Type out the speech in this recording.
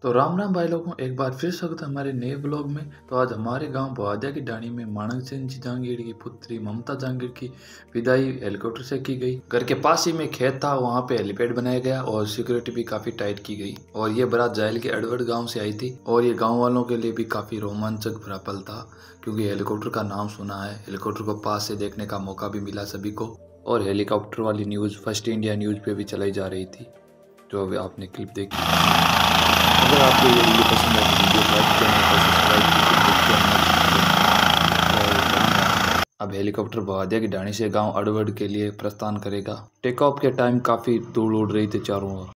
तो राम राम भाई लोगों, एक बार फिर स्वागत है हमारे नए ब्लॉग में। तो आज हमारे गांव बवादिया की डाणी में माणक सेन जी जहांगीर की पुत्री ममता जहांगीर की विदाई हेलीकॉप्टर से की गई। घर के पास ही में खेत था, वहां पे हेलीपैड बनाया गया और सिक्योरिटी भी काफी टाइट की गई। और ये बारात जायल के अड़वड़ गाँव से आई थी और ये गाँव वालों के लिए भी काफी रोमांचक भरा पल था, क्योंकि हेलीकॉप्टर का नाम सुना है, हेलीकॉप्टर को पास से देखने का मौका भी मिला सभी को। और हेलीकॉप्टर वाली न्यूज फर्स्ट इंडिया न्यूज पे भी चलाई जा रही थी, जो अभी आपने क्लिप देखी। अगर आपको ये वीडियो पसंद है तो वीडियो लाइक करना, सब्सक्राइब। अब हेलीकॉप्टर बवादिया की डाणी से गांव अड़वड़ के लिए प्रस्थान करेगा। टेक ऑफ के टाइम काफी धूल उड़ रही थी चारों ओर।